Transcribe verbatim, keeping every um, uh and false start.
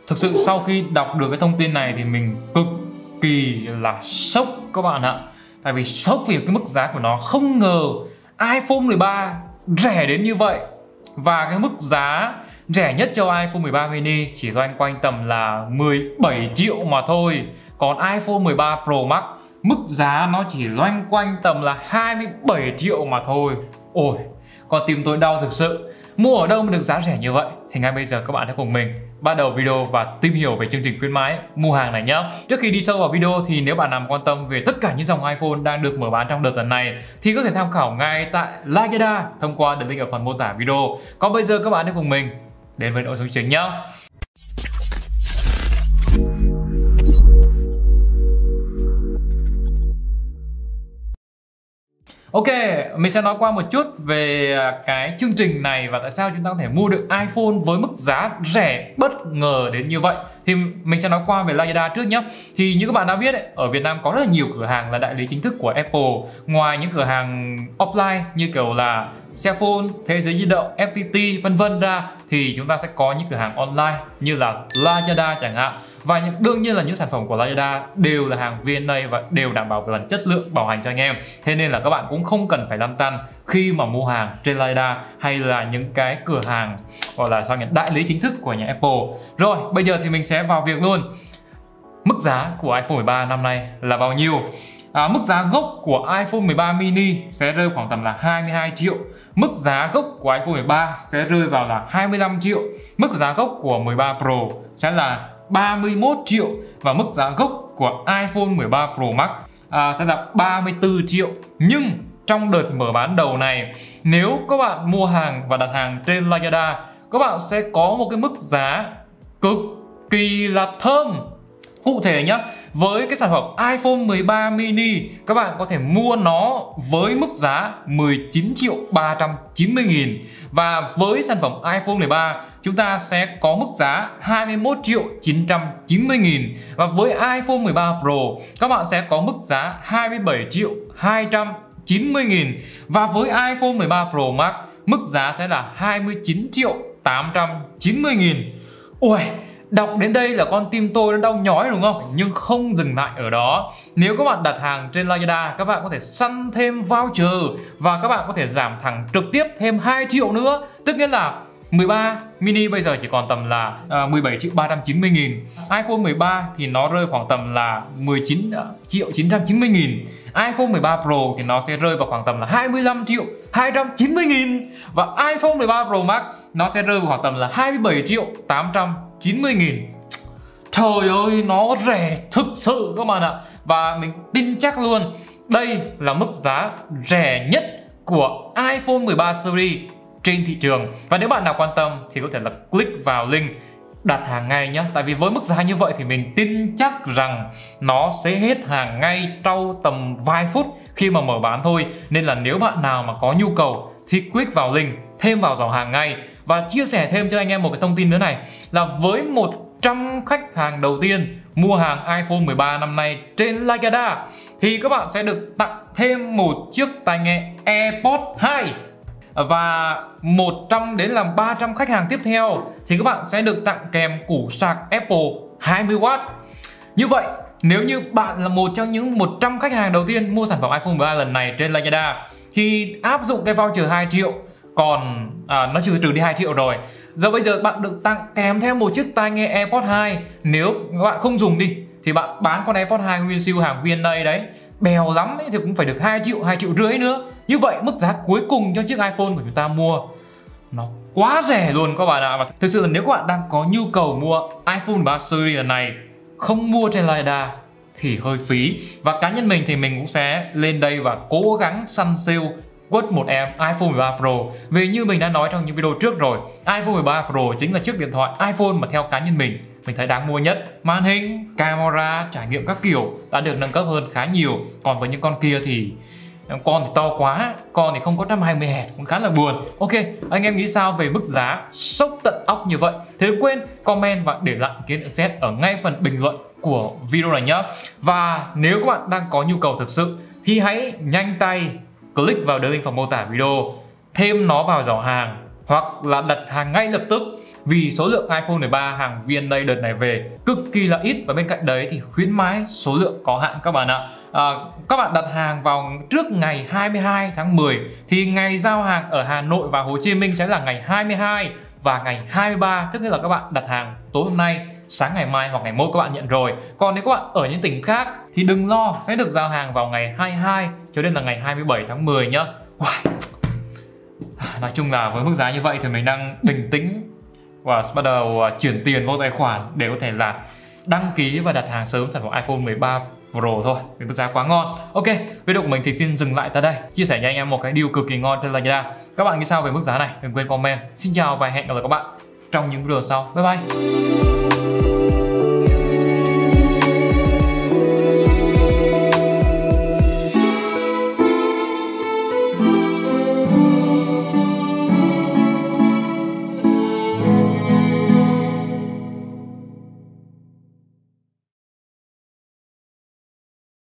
Thực sự sau khi đọc được cái thông tin này thì mình cực kỳ là sốc các bạn ạ. Tại vì sốc vì cái mức giá của nó, không ngờ iPhone mười ba rẻ đến như vậy. Và cái mức giá rẻ nhất cho iPhone mười ba mini chỉ loanh quanh tầm là mười bảy triệu mà thôi. Còn iPhone mười ba Pro Max mức giá nó chỉ loanh quanh tầm là hai mươi bảy triệu mà thôi. Ôi, con tim tôi đau thực sự. Mua ở đâu mà được giá rẻ như vậy? Thì ngay bây giờ các bạn hãy cùng mình bắt đầu video và tìm hiểu về chương trình khuyến mãi mua hàng này nhé. Trước khi đi sâu vào video thì nếu bạn nào quan tâm về tất cả những dòng iPhone đang được mở bán trong đợt lần này thì có thể tham khảo ngay tại Lazada thông qua đường link ở phần mô tả video. Còn bây giờ các bạn hãy cùng mình đến với nội dung chính nhé. Ok, mình sẽ nói qua một chút về cái chương trình này và tại sao chúng ta có thể mua được iPhone với mức giá rẻ bất ngờ đến như vậy. Thì mình sẽ nói qua về Lazada trước nhé. Thì như các bạn đã biết ấy, ở Việt Nam có rất là nhiều cửa hàng là đại lý chính thức của Apple. Ngoài những cửa hàng offline như kiểu là Cellphone, Thế giới di động, ép pê tê vân vân ra thì chúng ta sẽ có những cửa hàng online như là Lazada chẳng hạn. Và những, đương nhiên là những sản phẩm của Lazada đều là hàng vê en a và đều đảm bảo về phần chất lượng bảo hành cho anh em. Thế nên là các bạn cũng không cần phải lăn tăn khi mà mua hàng trên Lazada hay là những cái cửa hàng gọi là sao nhỉ, đại lý chính thức của nhà Apple. Rồi, bây giờ thì mình sẽ vào việc luôn. Mức giá của iPhone mười ba năm nay là bao nhiêu? À, mức giá gốc của iPhone mười ba mini sẽ rơi khoảng tầm là hai mươi hai triệu. Mức giá gốc của iPhone mười ba sẽ rơi vào là hai mươi lăm triệu. Mức giá gốc của mười ba Pro sẽ là ba mươi mốt triệu. Và mức giá gốc của iPhone mười ba Pro Max à, sẽ là ba mươi tư triệu. Nhưng trong đợt mở bán đầu này, nếu các bạn mua hàng và đặt hàng trên Lazada, các bạn sẽ có một cái mức giá cực kỳ là thơm. Cụ thể nhé, với cái sản phẩm iPhone mười ba mini, các bạn có thể mua nó với mức giá mười chín triệu ba trăm chín mươi nghìn. Và với sản phẩm iPhone mười ba, chúng ta sẽ có mức giá hai mươi mốt triệu chín trăm chín mươi nghìn. Và với iPhone mười ba Pro, các bạn sẽ có mức giá hai mươi bảy triệu hai trăm chín mươi nghìn. Và với iPhone mười ba Pro Max, mức giá sẽ là hai mươi chín triệu tám trăm chín mươi nghìn. Ui, đọc đến đây là con tim tôi nó đau nhói đúng không? Nhưng không dừng lại ở đó. Nếu các bạn đặt hàng trên Lazada, các bạn có thể săn thêm voucher và các bạn có thể giảm thẳng trực tiếp thêm hai triệu nữa. Tức nghĩa là mười ba mini bây giờ chỉ còn tầm là uh, mười bảy triệu ba trăm chín mươi nghìn. iPhone mười ba thì nó rơi khoảng tầm là mười chín triệu chín trăm chín mươi nghìn. iPhone mười ba Pro thì nó sẽ rơi vào khoảng tầm là hai mươi lăm triệu hai trăm chín mươi nghìn. Và iPhone mười ba Pro Max nó sẽ rơi vào khoảng tầm là hai mươi bảy triệu tám trăm chín mươi nghìn. Trời ơi, nó rẻ thực sự các bạn ạ. Và mình tin chắc luôn đây là mức giá rẻ nhất của iPhone mười ba series trên thị trường. Và nếu bạn nào quan tâm thì có thể là click vào link đặt hàng ngay nhé. Tại vì với mức giá như vậy thì mình tin chắc rằng nó sẽ hết hàng ngay sau tầm vài phút khi mà mở bán thôi. Nên là nếu bạn nào mà có nhu cầu thì click vào link, thêm vào giỏ hàng ngay. Và chia sẻ thêm cho anh em một cái thông tin nữa này, là với một trăm khách hàng đầu tiên mua hàng iPhone mười ba năm nay trên Lazada thì các bạn sẽ được tặng thêm một chiếc tai nghe AirPods hai. Và một trăm đến là ba trăm khách hàng tiếp theo thì các bạn sẽ được tặng kèm củ sạc Apple hai mươi oát. Như vậy, nếu như bạn là một trong những một trăm khách hàng đầu tiên mua sản phẩm iPhone mười ba lần này trên Lazada thì áp dụng cái voucher hai triệu. Còn à, nó trừ trừ đi hai triệu rồi. Giờ bây giờ bạn được tặng kèm theo một chiếc tai nghe AirPods hai. Nếu các bạn không dùng đi thì bạn bán con AirPods hai nguyên siêu hàng vê en a đấy, bèo lắm ấy, thì cũng phải được hai triệu, hai triệu rưỡi nữa. Như vậy mức giá cuối cùng cho chiếc iPhone của chúng ta mua nó quá rẻ luôn các bạn ạ. Và thực sự là nếu các bạn đang có nhu cầu mua iPhone mười ba series lần này không mua trên Lazada thì hơi phí. Và cá nhân mình thì mình cũng sẽ lên đây và cố gắng săn sale quất một em iPhone mười ba Pro. Vì như mình đã nói trong những video trước rồi, iPhone mười ba Pro chính là chiếc điện thoại iPhone mà theo cá nhân mình mình thấy đáng mua nhất. Màn hình, camera, trải nghiệm các kiểu đã được nâng cấp hơn khá nhiều. Còn với những con kia thì con thì to quá, con thì không có một trăm hai mươi héc, cũng khá là buồn. Ok, anh em nghĩ sao về mức giá sốc tận óc như vậy? Thì đừng quên comment và để lại ý kiến nhận xét ở ngay phần bình luận của video này nhé. Và nếu các bạn đang có nhu cầu thực sự thì hãy nhanh tay click vào đường link phần mô tả video, thêm nó vào giỏ hàng hoặc là đặt hàng ngay lập tức, vì số lượng iPhone mười ba hàng vê en a đợt này về cực kỳ là ít, và bên cạnh đấy thì khuyến mãi số lượng có hạn các bạn ạ. À, các bạn đặt hàng vào trước ngày hai mươi hai tháng mười thì ngày giao hàng ở Hà Nội và Hồ Chí Minh sẽ là ngày hai mươi hai và ngày hai mươi ba, tức là các bạn đặt hàng tối hôm nay, sáng ngày mai hoặc ngày mốt các bạn nhận rồi. Còn nếu các bạn ở những tỉnh khác thì đừng lo, sẽ được giao hàng vào ngày hai mươi hai cho đến là ngày hai mươi bảy tháng mười nhá. Wow. Nói chung là với mức giá như vậy thì mình đang bình tĩnh và bắt đầu chuyển tiền vào tài khoản để có thể là đăng ký và đặt hàng sớm sản phẩm iPhone mười ba Pro thôi, vì mức giá quá ngon. Ok, video của mình thì xin dừng lại tại đây. Chia sẻ cho anh em một cái deal cực kỳ ngon trên Lazada. Các bạn nghĩ sao về mức giá này? Đừng quên comment. Xin chào và hẹn gặp lại các bạn trong những video sau. Bye bye.